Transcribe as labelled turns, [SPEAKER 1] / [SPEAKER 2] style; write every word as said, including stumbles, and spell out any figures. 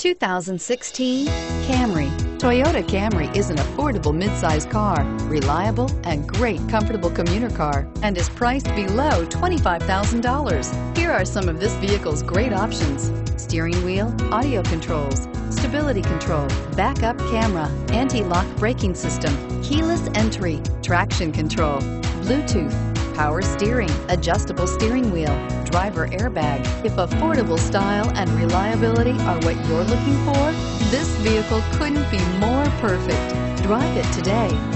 [SPEAKER 1] two thousand sixteen Camry. Toyota Camry is an affordable midsize car, reliable and great comfortable commuter car, and is priced below twenty-five thousand dollars. Here are some of this vehicle's great options: steering wheel audio controls, stability control, backup camera, anti-lock braking system, keyless entry, traction control, Bluetooth, power steering, adjustable steering wheel, driver airbag. If affordable style and reliability are what you're looking for, this vehicle couldn't be more perfect. Drive it today.